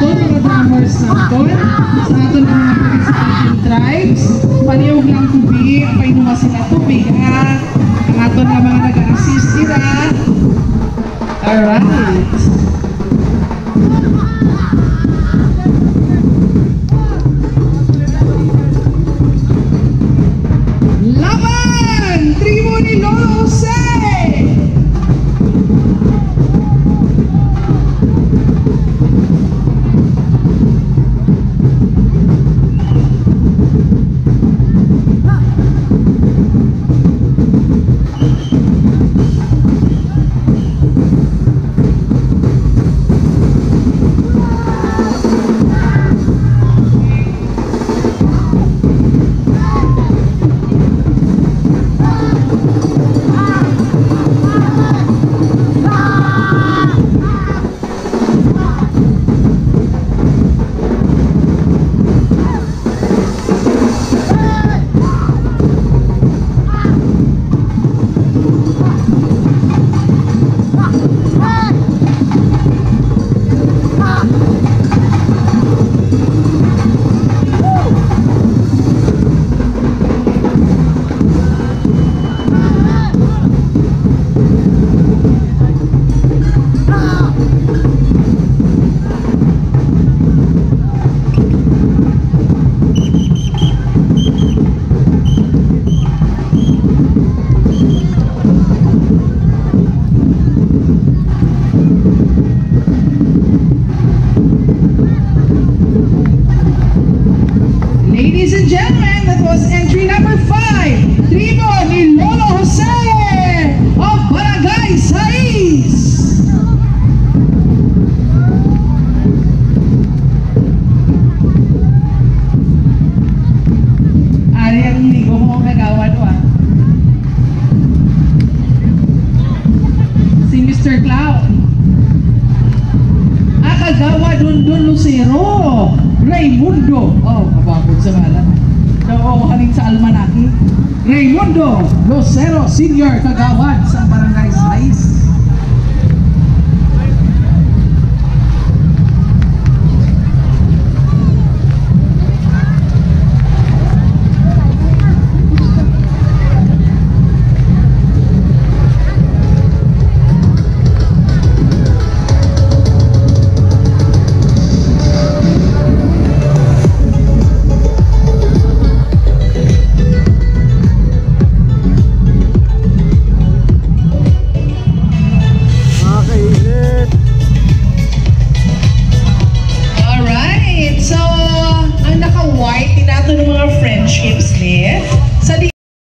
aton mga drummers naton, sa aton mga participating tribes. Paniyog lang tubig, painuman sila tubig ha. Ang aton nga mga nag-assist nila. Alright. Laban! Tribu ni Lolo Jose! Ladies and gentlemen, that was entry number 5, Tribu ni Lolo Jose of Barangay Sais. Ari ang hindi ko mo kagawa doon. Si Mr. Cloud. Kagawa dun Lucero. Raimundo. Oh, kababot sa ngalan. Oo, haling sa almanaki. Raimundo Lucero Senior, kagawad sa Barangay Sais.